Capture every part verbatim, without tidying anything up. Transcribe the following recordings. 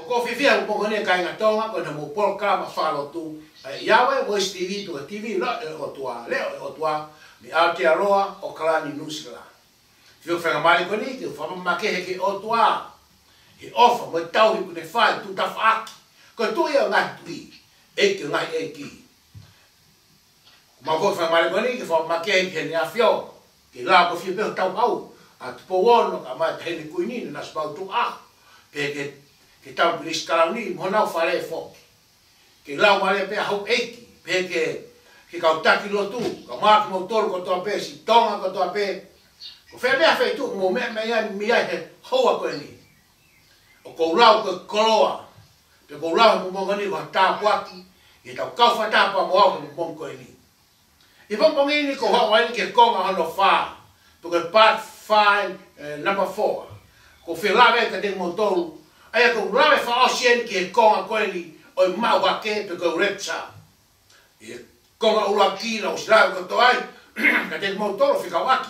ko fi fi ko ne kai nga tonga ko na mo programa falo tu yawe voice T V tu T V la o tua le o tua mi Aotearoa o Kalani Nusila fi fa mali ko ni ke fa ma ke ke o tua e ofa mo tau ku ne fa tu ta fa ko tu ya nga tu e ke nga e ki ma ko fa mali ko ni ke fa ma ke ke ni afio ke la ko fi pe tau au a po wono ka ma te ni ku ni na spa tu a pe ke ke tau plis kalauni mo na fa le fo ke la ma le pe ho eki pe ke ke ka taki lo tu ka ma mo tol ko to pe si tonga ko to pe ko fe me fe tu mo me me ya mi ya he ho ko ni o ko la ko koloa pe ko la mo mo ni ko ta kwaki e ta ka fa ta pa mo mo ko ni e pon pon ni ko wa ni ke ko nga no fa to ke part five number four ko fe la ve ka de mo tol ai ko la fa o sien ke ko nga ko ni o ma wa ke pe ko repsa e ko nga ula ki na usra ko to ai ka de mo tol fi ka waki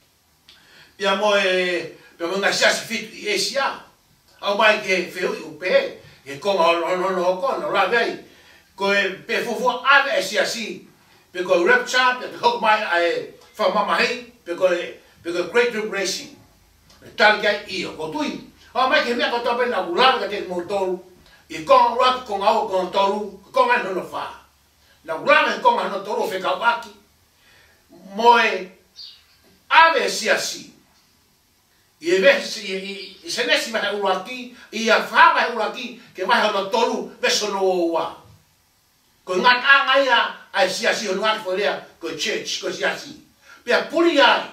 pia mo e pe mo nga sia si fit e sia au mai ke fe u pe e ko nga no no ko no la ve ko pe fu fu ave sia si pe ko repsa pe ko mai ai fa mama hei pe ko pe ko great racing tal ga io ko tui o mai ke me ko to pe na ula ka de mo tol e ko ra ko nga o ko tolu ko nga no no fa na ula ko nga no tolu fe ka waki moe ave sia si e ve si e se nesi ma ula ki e a fa ma ula ki ke ma no tolu ve so no wa ko nga ka nga ya ai sia si o nga fo le ko church ko sia si pe puli ai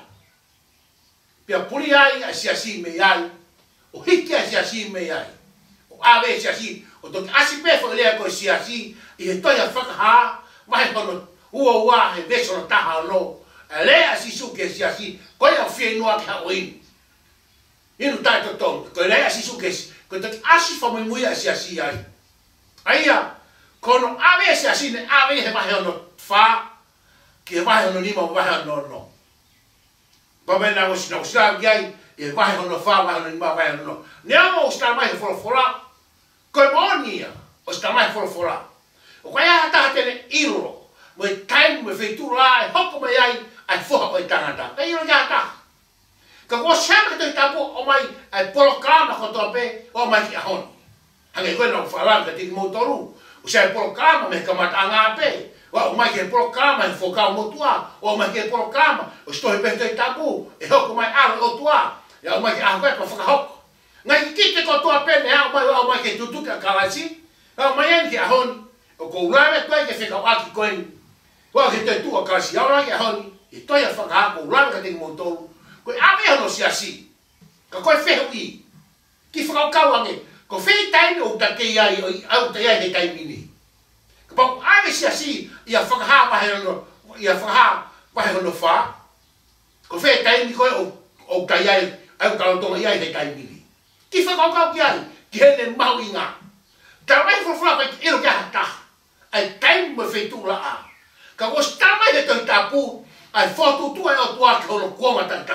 pe puli ai a sia si me ai o hiki a sia si me ai o ave sia si o to asi pe fo le ko sia si e to ya fa ha vai ko no o wa e ve so ta ha no le asi su ke sia si ko ya fi no ka o in inu ta to to ko le asi su ke ko to asi fo me muy sia si ai ai ya kono ave sia si ne ave he vai no fa que vai no lima vai no no pa me na os no sa gai e vai no fa vai no lima vai no ne amo sta mai for fora ko monia o sta mai for fora o ka ya ta te iro mo time me feitu la hoko me ai ai fo o tangata e iro ya ta ka ko chama te tapo o mai ai programa ko to pe o mai ki hon hange ko no fala ka ti mo toru o sai programa me ka mata nga pe wa o mai ke programa e foca mo tua o mai ke programa o sto e pete tapu e hoko mai ala o tua ya o mai ke a ko foca hoko ngai kite ko tua pe ne a mai o mai ke tutu ka kalasi o mai en ki a hon o ko lave to ke fica aqui com o que te tu a kalasi o mai ke hon e to ya foca ko lave ka te mo to ko a me no si asi ka ko fe ui ki foca ka wange ko fe tai o ta ke ai o ta ai de tai mini Bom, a ver se assim, ia falar para no, ia falar para no fa. Co fe tai mi ko o o tai ai, ai ka to ai ai tai mi. Ki fa ka ka ki ai, ki ne mau inga. Ta mai fo fo ka iro ka ta. Ai tai mo fe tu la a. Ka o sta mai de to tapu, ai foto tu ai o tu a ko no ko ma ta ta.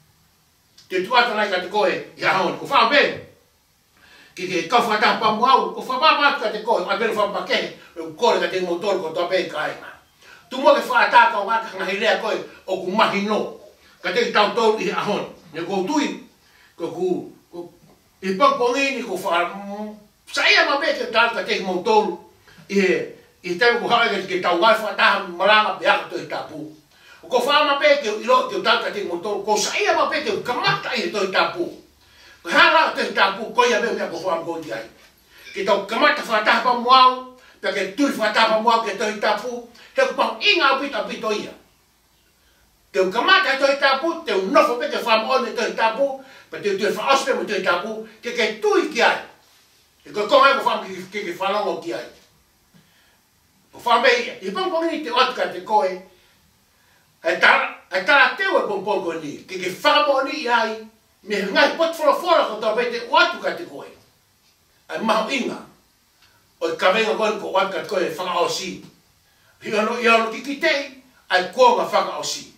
Te tu a ta na ka te ko e, ya hon, ko fa ben. Ki ke ka fa ta pa mo au, ko fa ba ba ka te ko, a ben fa pa ke. Ko le te motor ko to pe kai na tu mo ke fa ta ka wa ka na ile ko o ku mahino ka te ta to i a hon ne ko tu ko ku ko e pa ko ni ko fa sai ma be ke ta ka te motor e e te ko ha ke ta wa fa ta mala pe a to ta pu ko fa ma be ke i lo ke ta ka te motor ko sai ma be ke ka ma ta i to ta pu ha la te ta pu ko ya be me ko fa ko ai ke to ka ma ta fa ta pa mo porque tu fa ta pa mo ke to tapu te pa inga pita pito ia te kama ka to tapu te no fo pe te fa mo ne to tapu pe te te fa ospe mo to tapu ke ke tu ki ai e ko ko ai ko fa ki ki fa no ki ai ko fa be e pa ko ni te ot ka te ko e e ta e ta te o ko ko ni ke ke fa mo ni ai me ngai pot fo fo ko to be te ot ka te ko e ai ma inga o ka venga con ko wa ka ko e fa o si io no io no ki te ai ko ma fa o si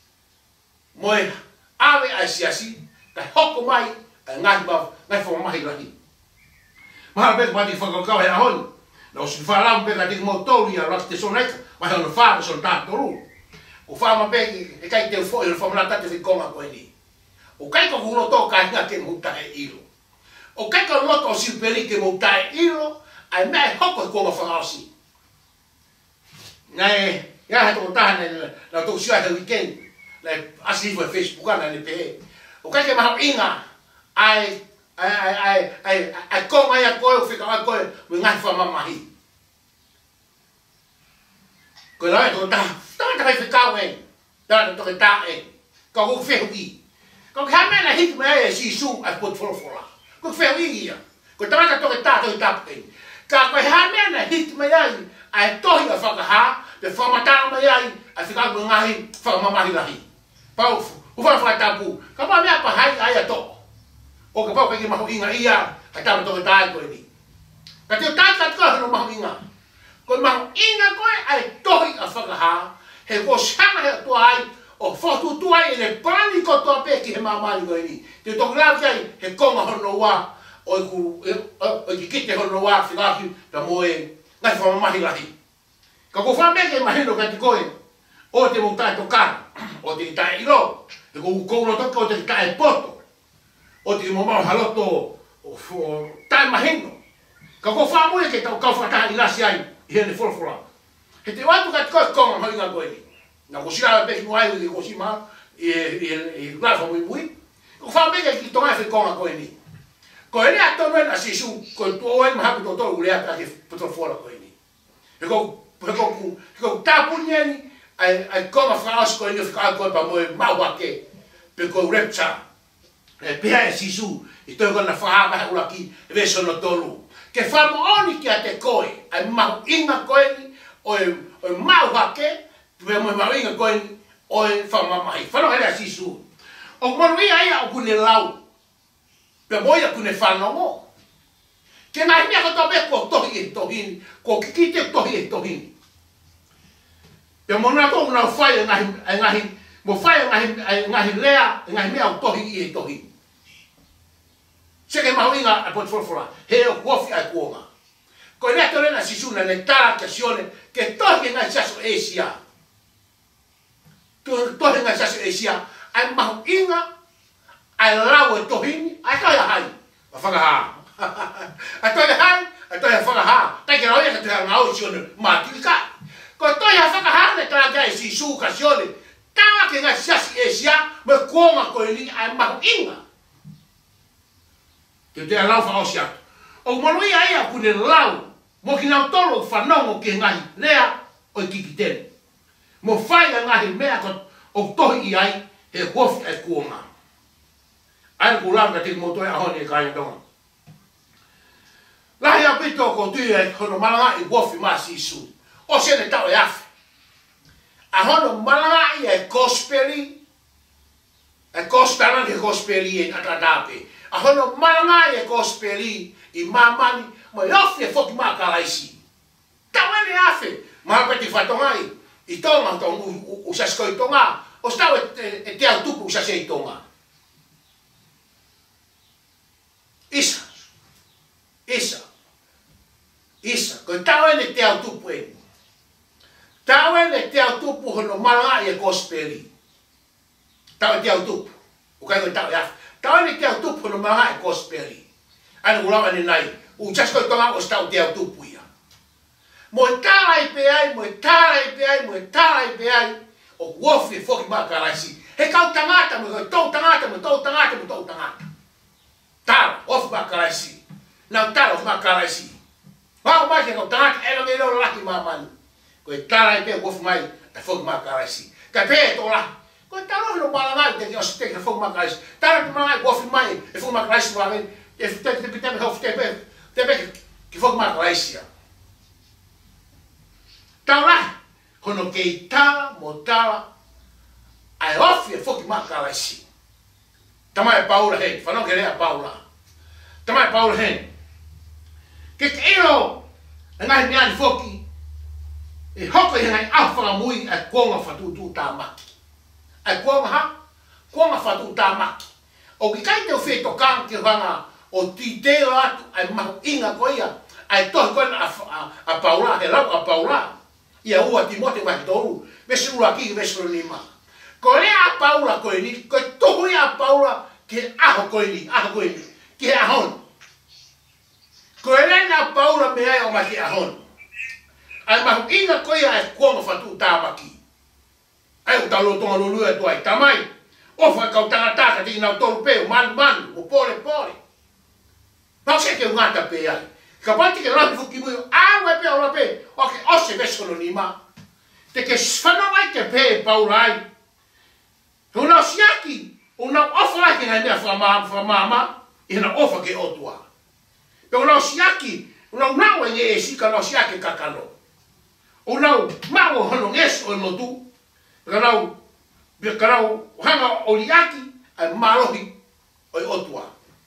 moe ave ai si asi ka hoko mai ngai ba ngai fo mai rahi Ma be ma di whakakau he ahoni. Na o si whalau pe ka te mo tōri a rak te soneka, ma he ono whāra son tātoru. O whāma pe e kai te ufo i o whamana tate whikonga koe ni. O kai ka huno tō ka hinga ke mouta e ilo. O kai ka loto o siuperi ke mouta e ilo, ai mea hoko e konga whangaosi. Nai, ia he tō tāne na tō siwa he weekend, na asi hifo e Facebook ana ne pe. O kai ke maha inga, ai ai ai ai ai ai konga ia koe o whika ai koe me ngai whamamahi. Koe lai tō tā, tā tā kai whikau e, tā tā tō ke tā e, ka kou whehu i. Ko ka mena hit me e si su a pot folofola. Ko fe ia. Ko tama to ke ta to tap e. Ka ko ha mena hit me ai a to ia fa ka ha, pe fa mata me ai a fika ko ngai fa mama hi lahi. Pa u fa fa tapu. Ka ma me pa hai ai to. O ka pa ke ma inga ia, ka ta to ke ta ko ni. Ka te ta ka ko no ma inga. Ko ma inga ko ai to ia fa ka ha, he ko sa he to ai o fotu tuai ele pani ko to pe ki he mamani ko ni te to grave ai he konga hono wa o ku o ki kite hono wa fika ki ta moe ngai fa mamahi lahi ka ko fa me ke mahino ka ti koe o te muta to ka o te ta ilo te ko ko no to ko te ta e poto o te mo ma haloto o ta mahino ka ko fa mo ke ta ka fa ta ila si ai he ne forfora he te watu ka ko konga hono nga ko ni na ko sira pe no ai ko sima e e e grafo muy muy ko fa me que to mai con ko ni ko ni ato no na si su ko to o ma ko to ule ata que poto fora ko ni e ko ko ko ko ta punyeni ai ai ko ma France ko ni fa ko pa mo ma wa ke pe ko repcha e pe ai si su e to ko na fa ma ula ki e ve sono tolu que fa mo oni que ate ko ai ma inga ko ni o o ma wa ke pe mo ma winga ko o fa ma mai fa no era si su o mo wi ai o kune lau pe mo ia kune fa no mo ke na mi ko to be ko to hi to hin ko ki te to hi to hin pe mo na to na fa ia ngai ngai mo fa ia ngai ngai lea ngai me o to hi to hin se ke ma winga a pot for for he o ko fi a ko ma ko ne to na si su na ne ta que sione que to hi na sa so esia to to nga sa Asia ai ma inga ai lawo to hin ai ka ya hai fa fa ha ai to ya hai ai to ya fa ha ta ke ro ya ka ta ngau si on ma ti ka ko to ya fa ha ne tra ga si su ka si on ta ke nga sa Asia me ko ma ko ni ai ma inga ke te lawo fa Asia o mo ri ai a ku ne lawo mo ki na tolo fa no ke ngai lea o ki ki mo fai nga he mea ko o tohi ai he hofi ai kuonga ai ku langa te mo toi ahoni kai ndonga la ya pito ko tu ai kono malanga i hofi ma si su o se ne tau ya ahono malanga i e gospeli e costana ke gospeli e atadape ahono malanga i e gospeli i mamani mo yofi e foki ma kalaisi tawene afe ma peti fatongai i tonga tong u sa skoi tonga o stau e te au tupu sa sei tonga isa isa isa ko tau e te au tupu e tau e te au tupu hono malanga e gospeli tau e te au tupu o kai ko tau ya tau e te au tupu hono malanga e gospeli ai ngula ni nai u sa skoi tonga o stau te au tupu ia mo tala i pe ai, mo tala i pe ai, mo tala i pe ai, o wofi foki ma karaisi. He kau tangata, mo tau tangata, mo tau tangata, mo tau tangata. Tala, wofi ma karaisi. Nau tala, wofi ma karaisi. Wao mai ke kau tangata, elo me elo laki mamani. Ko e tala i pe wofi mai, ta foki ma karaisi. Ka pe e tola. Ko e tala no malangai, te ki o siteki na foki ma karaisi. Tala ki malangai, wofi mai, e foki ma karaisi wa men. E te te te me hofi te pe, te pe ki foki ma karaisi ya. Tala, hono kei tala mo tala, ai ofi e foki ma karaisi. Tama e Paula hen, whanau ke rea Paula. Tama e Paula hen. Ke ke ero, e ngai meani foki, e hoko i ngai awhanga mui e konga whatutu tā maki. E konga ha, konga whatutu tā maki. O ki kai te o whi tokang ke whanga o titeo atu ai mahu inga ko ia ai tohi koe a, a, a paula he lau a paula ia ua Timote mai toru vesi ua ki vesi nima ko le a paula koe ni koe tohu ia a paula ke aho koe ni aho koe ni ke ahon ko le na paula me ai o ma ke ahon ai mahu inga koe ia e kuonga fatu tāmaki ai o talo tonga lulu e tuai tamai o fa kau tanga taka ti na toru pe man man o pole pole pa se ke ngata pe ai ka pati ke la fuki mo a we pe ola pe o ke o se veso no nima te ke sfano mai ke pe paulai tu na siaki una ofa ke na mea fa ma fa mama e na ofa ke o tua pe una siaki una na we e si ka no siaki kakalo una ma o hono nges o no tu Karau, biar karau hanga oliaki ai malohi oi otua.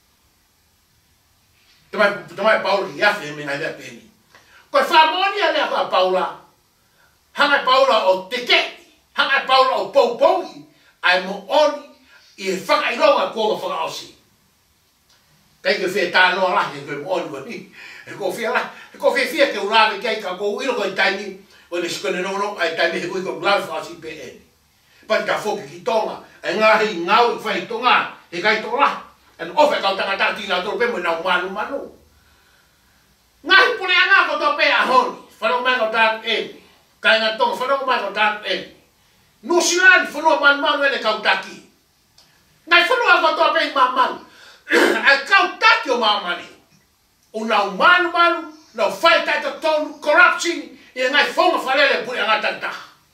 Tamai tamai Paula ia fe me ngai peni. Ko famoni ale a Paula. Hanga Paula o teke, hanga Paula o pou pou ai mo oni e faka i ronga ko faka osi. Kai ke fe ta no la ke mo oni ko ni. E ko fe la, e ko fe fe ke ura ke ka ko ilo ko tani. O le skone no no ai tai me ko ko glave fa si P N. Pa ka fo ki tonga, ai nga hi ngau fa hi tonga, e kai tola. En ofe ka tanga ta ti na to pe mo na manu manu. Ngai pule ana ko to pe a hon, fa no ma ko ta e. Kai nga tonga fa no ma ko ta e. No silan fa no man man le ka ta ki. Ngai fa no ko to pe ma man. Ai ka ta ki o ma mani. O na manu manu, no fight at the tone corruption. E ngai fonga falele pule anga tanta.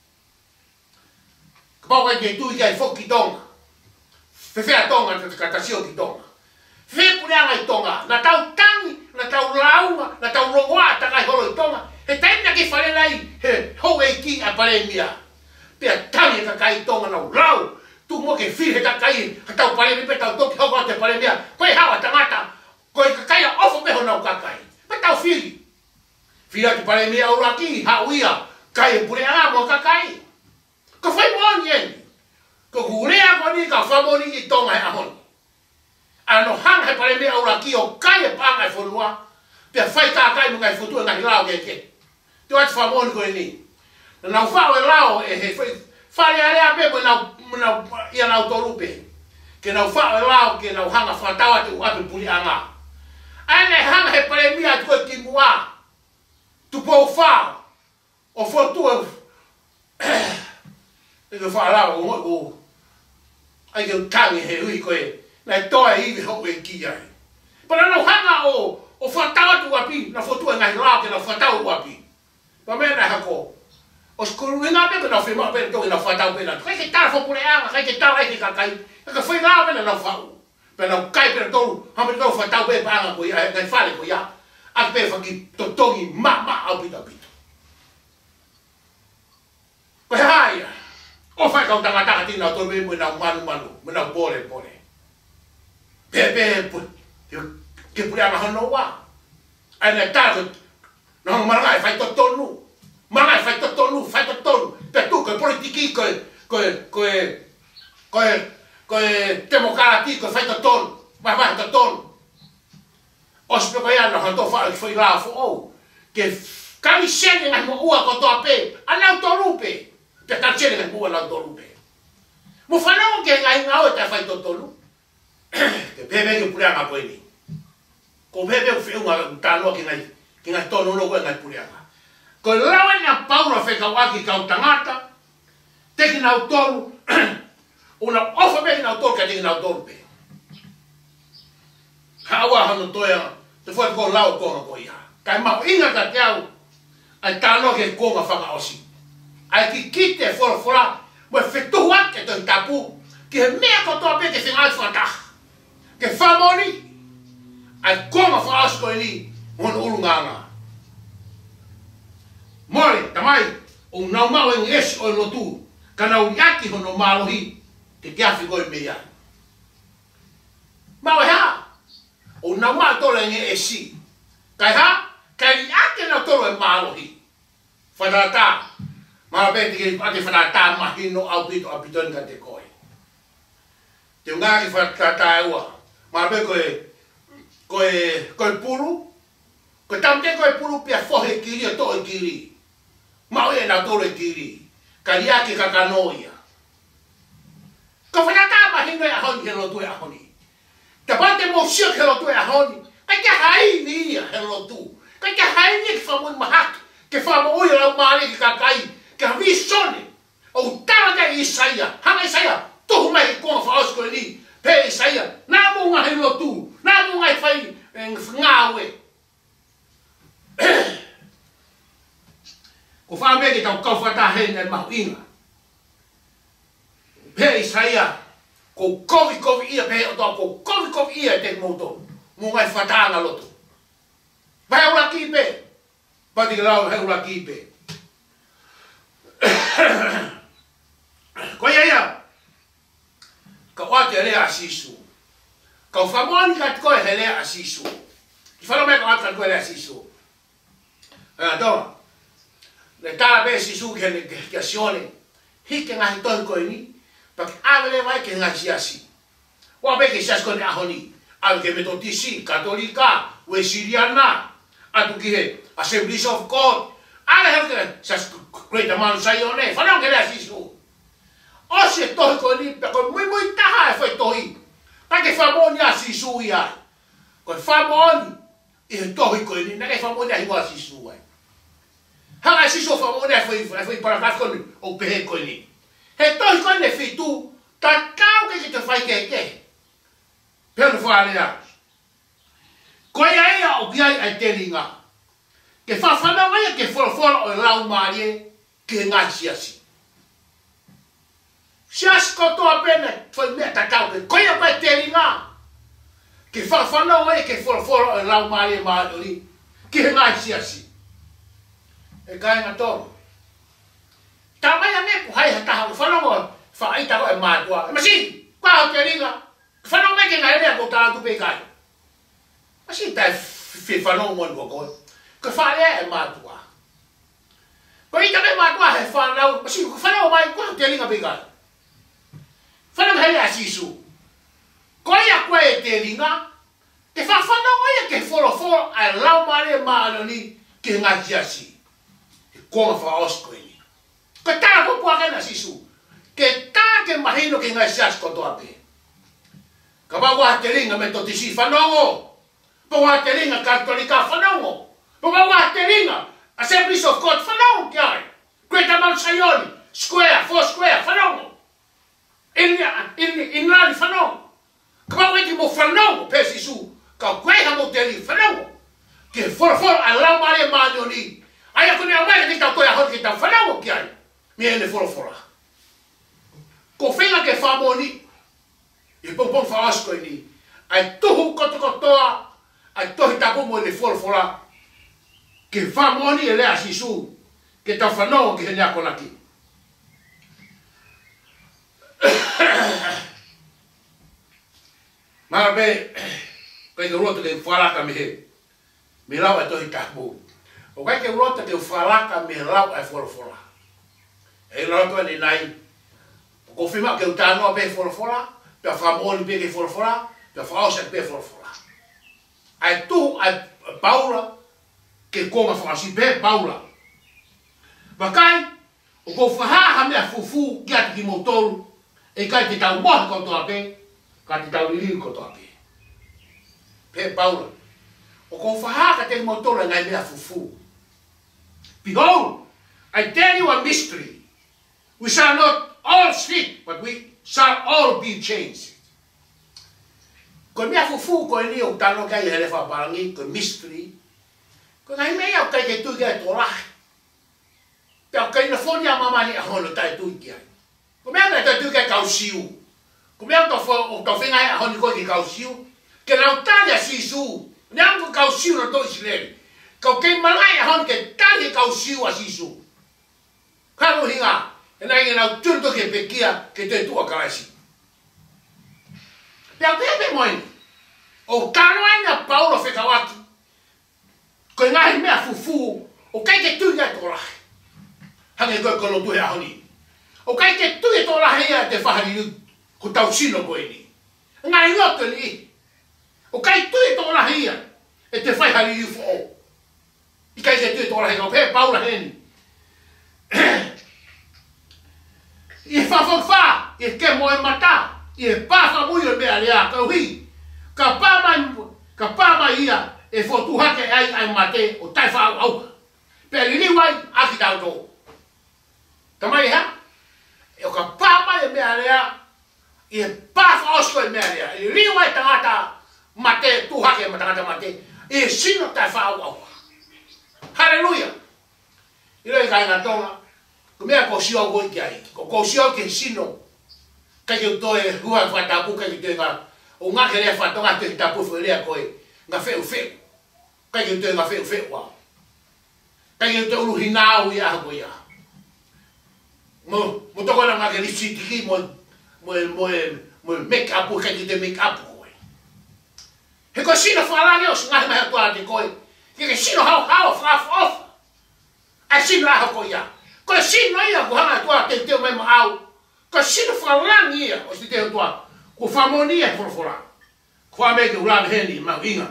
Kau kai ke tu kai fo ki tonga. Fe fe a tonga te katasio ki tonga. Fe pule anga tonga, na tau tangi, na tau launga, na tau rongoa ta kai holo tonga. He taina ki falele ai, he ho e ki a pare mia. Pe tangi ka kai tonga na lau. Tu mo ke fi he ta kai, ka tau pare mi pe tau toki ho te pare mia. Koe hawa tangata. Koe ka kai ofo pe ho na ka kai. Pe tau fili. Fia tu pare mea ora ki, ha uia, kai pure a mo ka kai. Ko foi mo nyen. Ko kurea ko ni ka fa mo ni ki tonga e ahon. Ano hang he pare mea ora ki o kai e pa ngai fonua. Pe fai ka kai mo ngai fotu ngai lao ke ke. Tu at fa mo ni ko ni. Na fa o lao e he foi fa le ale ape mo na na ia na autorupe. Ke na fa o lao ke na hanga fa tawa tu ape puri anga. Ane hang he pare mea tu ki mua. Tu pou fa o fotu e que fala o o ai que tangi he ui koe na toa i vi ho e ki ai para no hanga o o fatao tu api na fotu ngai la que na fatao api pa me na hako o skolu nga be na fe ma be to na fatao be na kai que tal fo pure anga kai que tal ai que kai que foi lá be na fa pe na kai per to ha me to fatao be pa anga ko ia ngai fale ko ia a pe fa ki to tongi ma ma au pita pita. Pe hai. O fa ka tanga tanga ti na to be mo na manu manu, mo na pole pole. Pe pe pu. Ke pu ya ma no wa. Ai na ta ko no ma ngai fa to tonu. Ma ngai fa to tonu, fa to tonu. Pe tu ko politiki ko ko ko ko ko democratico fa to tonu. Ma ma to tonu. Os pe ia no hanto fa foi lá fo o que cami sene na mo ua ko to ape ana to lupe te ta sene na mo na to lupe mo fa no que ngai ngao ta fa to tolu que bebe que pura ma koini ko bebe o fe unha ta no que ngai que ngai to no lo ngai pura ko lawa na Paula fe ka waki ka tangata te que na tolu una ofa be na tolu que te na tolu pe hawa hano toya te foi ko lao ko ko ia kai ma inga ka tau ai tano ke ko ma fa osi ai ki kite for fora mo fetu wa ke to tapu ke me ko to be ke final fata ke famoni ai ko ma fa os ko ni mon ulunganga mori tamai o na ma o es o no tu kana u yaki hono malohi ke ke afi ko me ya ma ha o na ma tole nge esi kai ha kai ake na tole malohi fadata ma be ti ake fadata ma hino au bito apiton ka te koi te nga ki fadata wa ma be ko koe koe pulu ko tamte koe pulu pia fohe kiri to kiri mau e na tole kiri kalia ki kakanoia ko fana ka ma hinga a honi helo tu a honi ta pante mo sia helo tu a honi ka ka hai ni helo tu ka ka hai ni fa mo mahak ke fa mo o la mali ki kakai ka vi sone o ta ka Isaia ha Isaia to mai ko fa os ko ni pe Isaia na mo nga helo tu na mo nga fai ngawe ko fa me ki tau kau fata he na mahuinga pe Isaia ko kovi kovi ia pe o ko kovi kovi ia te moto mo ngai fata nga loto vai ula ki pe pa di lau he ula ki pe ko ia ia ka wate le asisu ka famoni ka ko he le asisu ki falo me ka ka ko le asisu ah dona le tala be sisu ke le ke asione hike ngai to ko ni pa avele vai ke ngai asi wa be ke sas ko ni ahoni al ke metodisi katolika we siriana atu ki he Assemblies of God ale he sas great man sayone falo ke le asisu o se to ko ni pa ko muy muy taha foi toi pa ke famoni asisu ia ko famoni e to ko ni na ke famoni ai wa asisu ai ha asisu famoni foi foi para ka ko o pe ko ni he to ko ne fitu ta kau ke te fai ke ke pero fale ya ko ia ia o kia ai telinga ke fa fa na vai ke for for o lau marie ke ngasi asi Sias ko to apene foi meta kau ko ia vai telinga ke fa fa na vai ke for for o lau marie marie ke ngasi asi e kai na to ta mai ame ku hai ta ha fa na mo fa ai ta ko e ma tua ma si kwa o telinga fa na me ke ngai le ko ta tu pe kai ma si ta fi fa no mo ko ko ko fa le e ma tua ko i ta me ma tua he fa na ma si fa na mai ko telinga pe kai fa na hai asisu ko ia ko e telinga ke fa fa na ia ke folo folo a lau mare ma ni ke ngai asi ko fa osko ni ko ta ko ko ka na sisu ke ta ke mahino ke ngai sias ko to ape ka ba wa telinga me to tisi fa no po wa telinga katolika fa no po ba wa telinga Assemblies of God fa no kai Great Mount Zion square four square fa no in in in la fa no ka ba wa ki mo fa no pe sisu ka ko ha mo teli fa no ke for for ala mare ma ni ai ko ni ama ki ta ko ya ho ki ta fa no kai mi ene for for ko fenga ke fa mo ni e pon pon fa asko ni ai tuhu ko to ko toa ai to ta ko mo le for for ke fa mo ni ele asisu ke ta fa no ke nya ko laki Marabe, kai ke roto ke falaka me he. Me lau e tohi tapu. O kai ke roto ke falaka me lau e fora fora. E roto ni nai. Ko fima ke utano pe fora fora, pe famoni pe ke fora fora, pe fausa pe fora fora. Ai tu ai Paula ke koma fasi pe Paula. Bakai o ko faha ha me fufu ki ati ki motoru. E kai te tau mo ko to ape. Ka te tau lili ko to ape. Pe Paula. O ko faha ka te motora ngai mea fufu. Behold, I tell you a mystery. We shall not all sleep, but we shall all be changed. Ko mea fufu ko ni o tano kai hele fa parangi ko mystery. Ko ngai mea o kai ke tu ke to lah. Pe o kai na fonia mama ni a hono tai tu ki ai. Ko mea na tu ke kau siu. Ko mea to fo o to finga a hono ko ki kau siu. Ke na talia sisu. Nyam ko kau siu na to Israel. Kau ke malai a hon ke talia kau siu a sisu. Kau hinga. E nai na tunto ke pekia ke te tua kalasi. Pea pepe moi. O tano aina Paulo whekawaki. Ko ngahi mea fufu. O kai ke tuia to lahi. Hange koe kono tuhe a honi. O kai ke tuia to lahi a te whahari ko tau sino koe ni. Ngai ngoto ni. O kai tui tō rahi ia. e te whai hari i fo o. I kai ke tue tōra he kau pē paula heni. I e whawhawha, i e ke moe mata, i e pāwha mui o mea lea kau hi. Ka pāmai, ka pāmai ia e whotuhake ai ai mate o tai whao au. Pea li liwai, aki tau tō. Tamai ha? E o ka pāmai e mea lea, i e pāwha osko e mea lea. I liwai tangata mate, tuhake ma tangata mate, i e sino tai whao au. Hallelujah! I rei kai ngā tonga, ko mea ko sio goi ki ai, ko ko sio ke sino, kai ke toe hua whatapu, kai ke toe ngā, o ngā ke rea whatonga te tapu whu rea koe, ngā wheu wheu, kai ke toe ngā wheu wheu wā. Kai ke toe uruhi nāu i aha koe ia. Mo, mo toko na ngā ke risi tiki, mo, mo, mo, mo make up, kai ke toe make up koe. He koe sino whalange o ngahi mahi atua te koe, ke ke sino hao hao whaafu ofa. Ai sino aha koe ia. Koe sino ia ko hanga tua te teo mai ma au. Koe sino whalangi ia o si teo tua. Ko whamoni ia whorofora. Ko wha meke urame heni mau inga.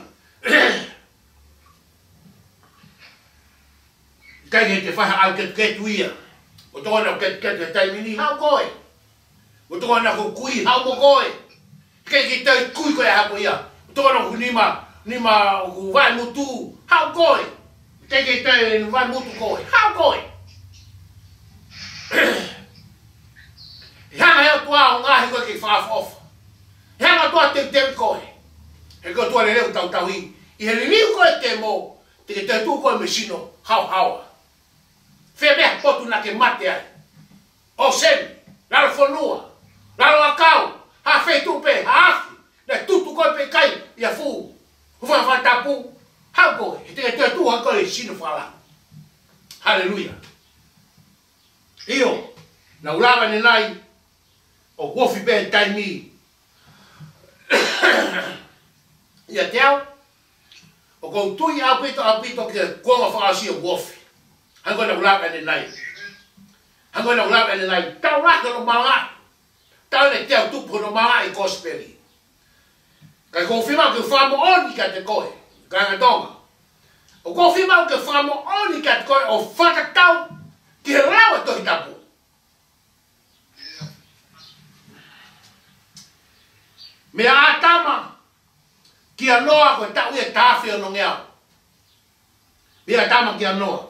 Kai ke te whaha au ketu ketu ia. O tōna ketu ketu he taimini hao koe. O tōna ko kui hao mo koe. Kai ke te kui koe aha koe ia. O tōna ko nima, nima ko vai mutu hao koe. Kai ke te vai mutu koe. Hao koe. Hanga hea tua o ngāhi koe ke whaafofa. Hanga tua te te koe. He koe tua le leo tau tau hi. I he liliu koe te mō. Te ke te tu koe me sino hao hawa. Whea mea potu na ke mate ai. O sen, lalo whanua, lalo akau, ha whei tupe, ha afi. Le tutu koe pe kai, ia fu. Huwa whatapu, hao koe. He te ke te tu ha koe sino whala. Hallelujah. Io, na ulawa ni nai, o wofi be taimi. Ia te au, o kou tui au pito au pito ki te kuanga whaasi o wofi. Hango na ulawa ni nai. Hango na ulawa ni nai, tau raka no manga. Tau ne te au tupu no manga i gospeli. Kai kou whima ke whamo oni ka te koe, ka ngatonga. O kou whima ke whamo oni ka te koe o whakatau ki he rawa tohi tapu. Me atama ki anoa koe tau e tāwhi ono ngeau. Me atama ki anoa.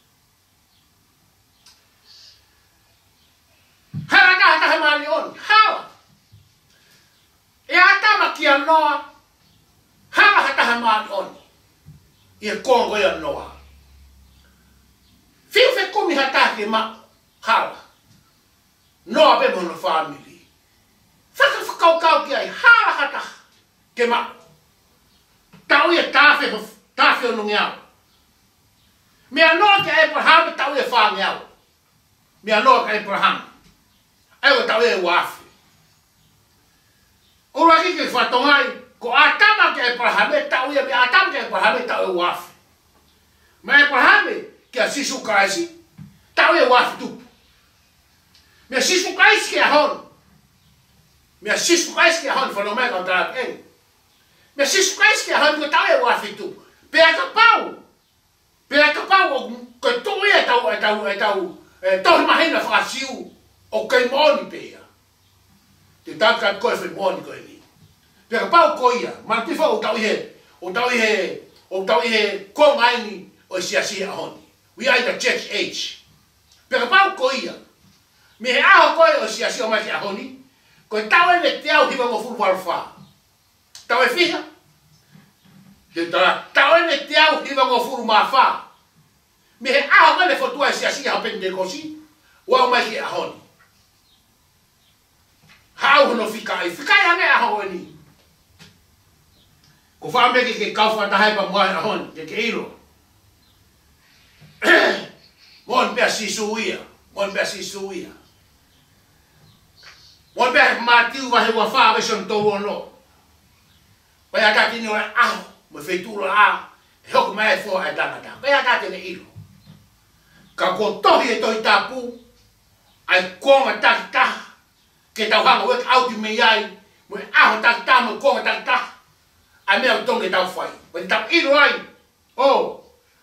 Hara kaha kaha maali oni. Hawa. E atama ki anoa. Hara hataha maali oni. Ia kongo i anoa. Fiu fe kumi hataha ki ma. Hawa. Noa pe mono family. Whaka whakau kau ki ai, hara hata, ke ma. Tau ia tāwhi, tāwhi o nungi au. Mea noa ki Abraham, tau ia whāngi au. Mea noa ki Abraham. Ewa tau ia wafi. Ura ki ki whatongai, ko atama ki Abraham, tau ia, mea atama ki Abraham, tau ia wafi. Mea Abraham, ki a sisu kaisi, tau ia wafi tupu. Mea sisu kaisi ki a honu. Mea sisu kaisi ki a hon whanau mea kau tāp eni. Mea sisu kaisi ki a hon ko tau e wafitu. Pea ka pau. Pea ka pau o ko tui e tau e tau e tau e tohi mahina whakasiu o kei moni pea. Te tākat koe whi moni koe ni. Pea ka pau ko ia. Mana tifa o tau ihe o tau ihe o tau ihe ko ngaini o siasia a honi. We are the church age. Pea ka pau ko ia. Me he aho koe o siasia o mai ki a honi. Koe tau e me te au hiwa ngo furu walwha. Tau e whiha. Te tala, tau e me te au hiwa ngo furu mawha. Me he aho ngane whotua e siasi hau pende kosi. Wau mai ki a honi. Hau hono whikai. Whikai ane a hau e ni. Ko whaameki ke kauwha tahaipa mua a honi. Te ke iro. Mon pia sisu ia. Mon pia sisu ia. Mo be matiu wa he wa fa be son to wono. Wa ya ka tini wa ah, mo fe tu la. He ko mai fo a ta ta. Wa ya ka tini ilo. Ka ko to hi to tapu. Ai ko ma ta ta. Ke ta hanga we out me yai. Mo ah ta ta mo ko ta ta. Ai me mai tonge tau fai. Koe tau iro ai. O.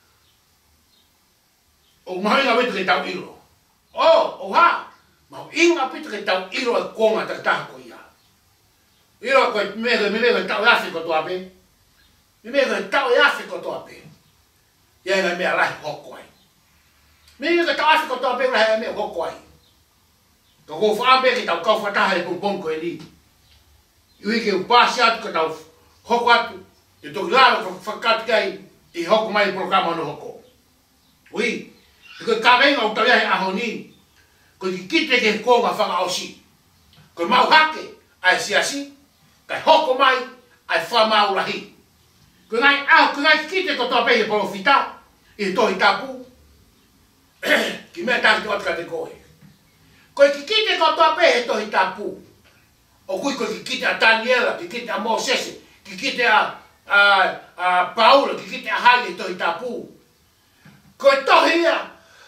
O mahi ngā wetu ke tau iro. O, o ha. Mau inga pitu ke tau iro e konga takataha ko ia. Iro koe me koe me koe tau e afi ko toa pe. Me me koe tau e afi ko toa pe. Ia ngai mea lahi hoko ai. Me me koe tau afi ko toa pe lahi mea hoko ai. Ka kou whaambe ki tau kau whataha e pongpong koe ni. Iwi ke upasi atu ka tau hoko atu. E toki lalo whakati kai i hoko mai programa no hoko. Ui. E koe kawenga o tawia he aho ni. Koe ki kite ke konga whakaosi. Koe mau hake ai siasi. Kai hoko mai ai whamau lahi. Koe ngai aho koe ngai kite ko toa pehe profita. I tohi tapu. Ki mea taki te watka te koe. Koe ki kite ko toa pehe tohi tapu. O kui koe ki kite a Daniela, ki kite a Mosese, ki kite a, a, a Paula, ki kite a Hali tohi tapu. Koe tohi ia.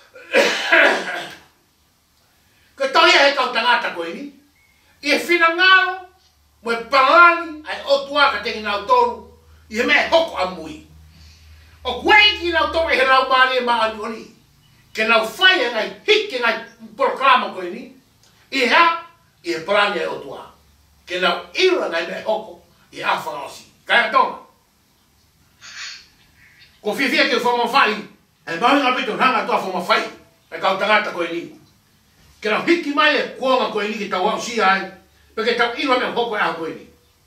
Koe tohi ia he kau tangata koe ni. I e whina ngaro, mo e palani, ai otuaka tengi nau toru, i he mea hoko a mui. O kwei ki nau toru e he rau maari e maa ni. Ke nau whai e ngai hiki ngai proklama koe ni. I ha, i he palani e otuaka. Ke nau ira ngai mea hoko, i a whangaosi. Kai a tonga. Ko whiwhia ke whama whai, e mahi ngā pito ranga toa whama whai, e kau tangata koe ni. Ke nau hiki mai e kuonga koe ni ki tau au si ai, pe ke tau ira mea hoko e a koe ni.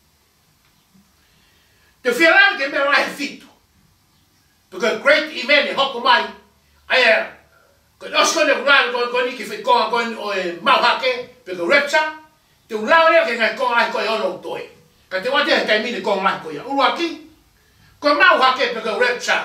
Te whiarani ke mea rahe fitu. Pe ke great event e hoko mai, ai e, ke osko ne kurani koe koe ni ki whikonga koe ni o e mau hake, pe ke repsa, te ulau ea ke ngai konga lai koe ono utoe. Ka te wate he kai mine konga lai koe ia. Urua ki, koe mau hake pe ke repsa.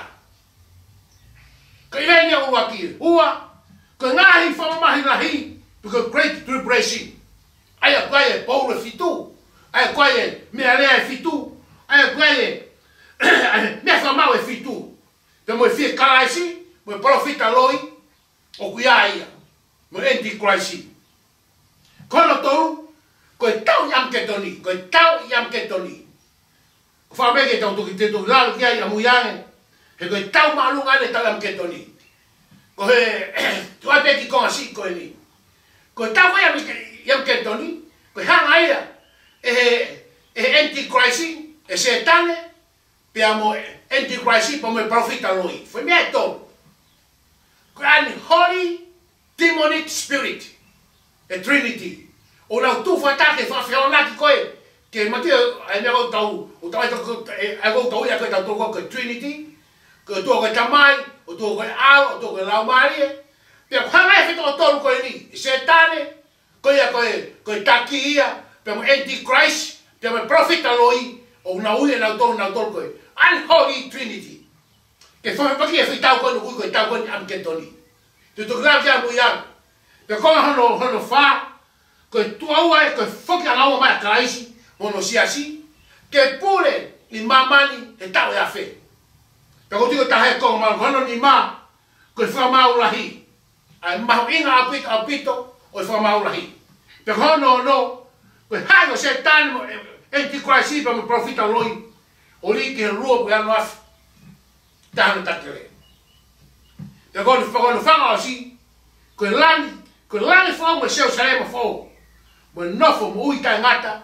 Ka ilai nia urua ki, ua, koe ngahi whamamahi rahi, pe ke great tribulation. Ai a koe e paura fitu, ai a koe e mea lea e fitu, ai a koe e mea whamau e fitu. Pe mo e fie karaisi, mo e profita loi, o kuia ia, mo anti-Christ. Kono toru, koe tau iam ke toni, koe tau iam ke toni. Whameke tau tuki te tuki lalu kia i amuiange, he koe tau maalunga ane tau iam ke toni. Koe tuai peki konga si koe ni. Koe tau iam, iam ke toni, koe hanga ia, e he anti-Christ, e setane, pe amo anti-Christ, pa mo e profita loi. Foi mea e tonu. Koe ane holy demonic spirit, e trinity. O nau tu whatake whawhiaonaki koe, ke matia, ai mea o tau, o tau ai tau tau ia koe tau toko koe Trinity, koe tua koe tamai, o tua koe ao, o tua koe laumarie, pia kuhanga e whito o toru koe ni, setane, koe ia koe, koe taki ia, pia mo anti-Christ, pia mo profita loi, o nau ia nau toru nau toru koe, unholy Trinity. Ke whamepaki e whitau koe no kui koe tau koe ni amketoni. Te toki rau kia mui anu. Pia konga hono, hono wha, koe tuaua e koe whoki a ngaua mai a karaisi, mono siasi, ke pule ni mamani e tau e a whe. Pea ko tiko tahe konga mau hono ni ma, koe whamau lahi. Ai mahu inga apito apito, o whamau lahi. Pea hono no, koe hai o se tani mo anti-Christ pa mo profita loi, o li ke rua koe anu afi, tahano takere. Pea kono whanga o si, koe lani, koe lani whau mo seo sarema whau, mo nofo mo ui tai ngata,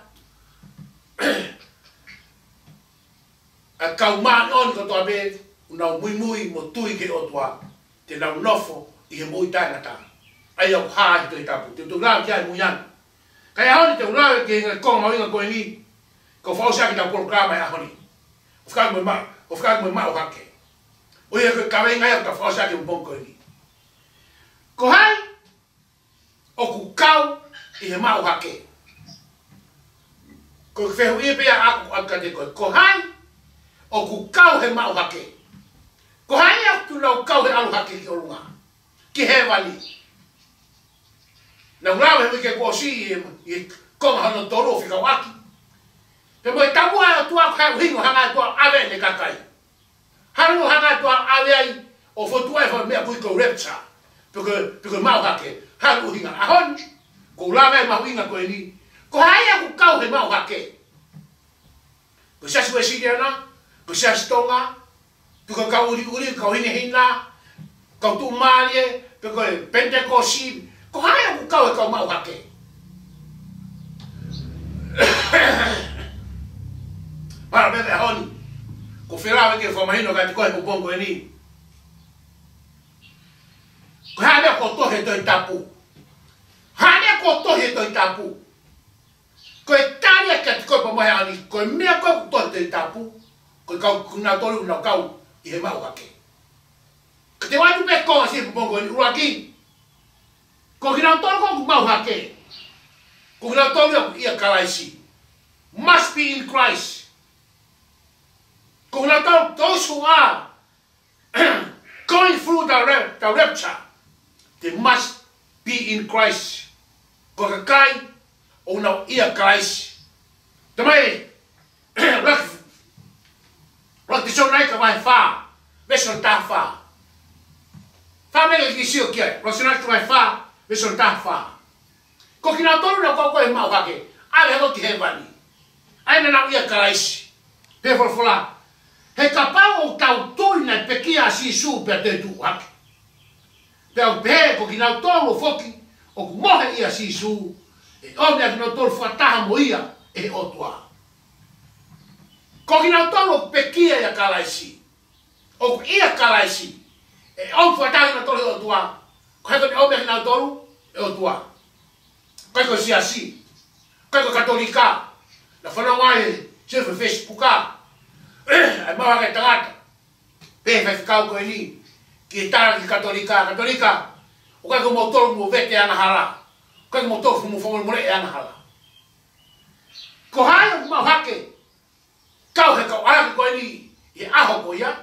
a kau maani oni ko toa be, unau mui mui mo tui ke o toa, te nau nofo i he mo ui tai ngata. Ai au haa i toi tapu, te tu rao kia i muiana. Kai ahoni te urao ke inga konga mau inga koe ni, ko whau siaki tau programa i ahoni. O whakaku me mau, o whakaku me mau hake. O ia koe kawe inga ia ka whau siaki mpong koe ni. Ko hai, o ku kau i he mau hake. Ko whehu ia pia aku aka te koe. Ko hai, o ku kau he mau hake. Ko hai au tu nau kau he alu hake ki orunga. Ki he wali. Na urau he wike kua si i konga hana toro whika waki. Pe mo e tamu ai o tua kai hingo hanga tua awe ne kakai. Hango hanga tua awe ai o fotua e wha mea kui ko repta. Piko, piko mau hake. Hango hinga ahon. Ko ulawe mau inga koe ni. Ko hai aku kau he mau hake. Ko sasi we sidi ana, ko sia stonga pe ko ka uri uri ko hine hina ko tu malie pe ko pentecosi ko haya ko ka ko mau hake para bebe honi ko fera ke fo mahino ka ko ko bongo ni ko haya ko to he to tapu haya ko to he to tapu ko Italia que ko pa mai ani ko me ko to te tapu ko ka na to lu na ka i he mau hake que te vai pe ko si bongo ni uaki ko kina to ko mau hake ko kina to lu ia kalaisi must be in Christ. Kung natawag those who are going through the, the rapture, they must be in Christ. Kung kakay o na iya Christ. Tamay, rak rak tisyon na ikaway fa, beson ta fa. Fa me nagkisiyo kaya, rak sinat kaway fa, beson ta fa. Kung kinatolo na ko ko yung maukake, ay hago ti heaven. Ay na na iya Christ. Therefore fula. He kapau o tau tui na pekia si su pe te tu hake. Pe au pehe ko ki nau tolu foki o ku mohe ia si su. E o mea ki nau tolu whataha mo ia e o tua. Ko ki nau tolu pekia ia kalaisi. O ku ia kalaisi. E o whataha ki nau tolu e o tua. Ko heko ni o mea ki nau tolu e o tua. Ko heko si asi. Ko heko katolika. Na whanau mai silfe Facebooka. Ai mau ke tangata. Pe fe kau ko ni. Ki tara ki katolika, katolika. O ka ko motor mo vete ana hala. Ko ko motor mo fo mo le ana hala. Ko hai mau hake. Kau he ko ara ko ni e aho ko ya.